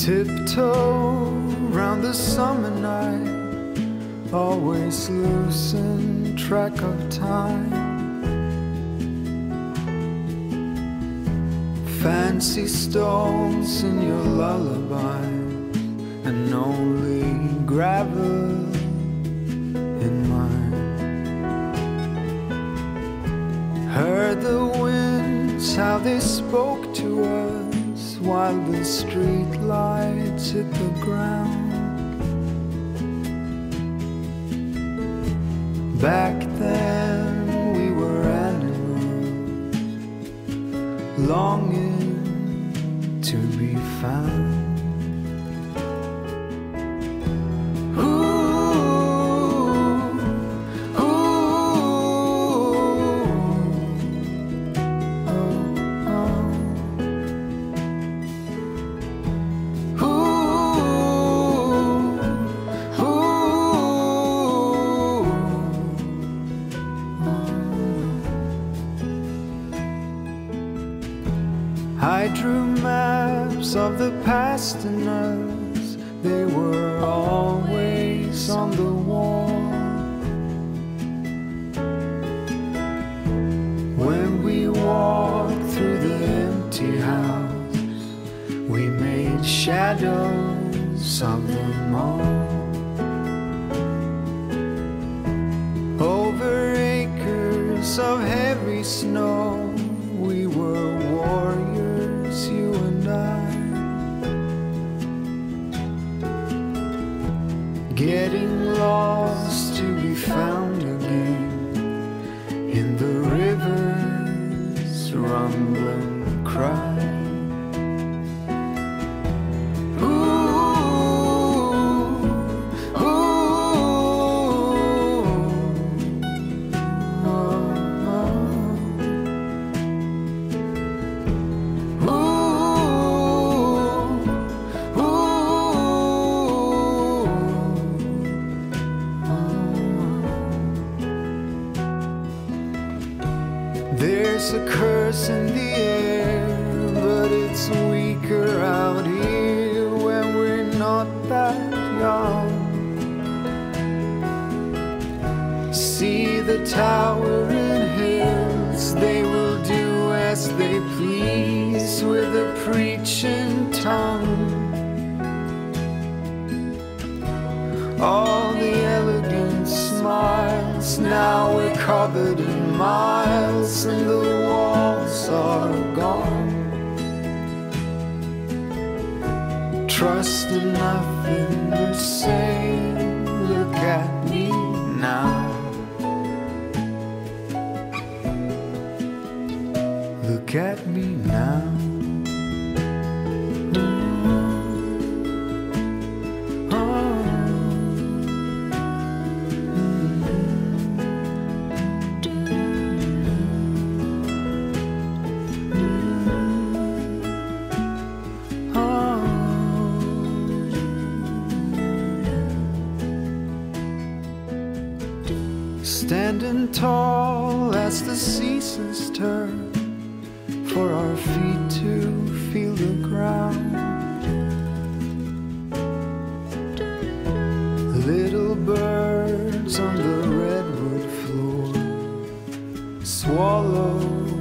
Tiptoe round the summer night, always losing track of time. Fancy stones in your lullaby, and only gravel in mine. Heard the winds, how they spoke to us, while the street lights hit the ground. Back then we were animals, longing to be found. I drew maps of the past in us, they were always on the wall. When we walked through the empty house, we made shadows of them all. Over acres of heavy snow, we were warriors, you and I, getting lost to be found again in the river's rumbling cry. There's a curse in the air, but it's weaker out here when we're not that young. See the towering hills, they will do as they please with a preaching tongue. All the elegant smiles, now we're covered in miles, and the walls are gone. Trust in nothing we're saying, look at me now. Look at me now. Standing tall as the seasons turn, for our feet to feel the ground. Little birds on the redwood floor swallow